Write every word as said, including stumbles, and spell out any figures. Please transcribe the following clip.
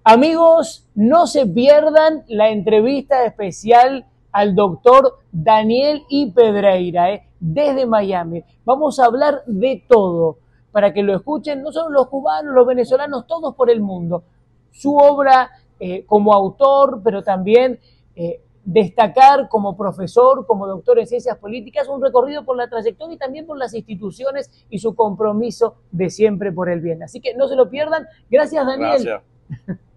Amigos, no se pierdan la entrevista especial al doctor Daniel I. Pedreira, eh, desde Miami. Vamos a hablar de todo, para que lo escuchen no solo los cubanos, los venezolanos, todos por el mundo. Su obra eh, como autor, pero también eh, destacar como profesor, como doctor en ciencias políticas, un recorrido por la trayectoria y también por las instituciones y su compromiso de siempre por el bien. Así que no se lo pierdan. Gracias, Daniel. Gracias.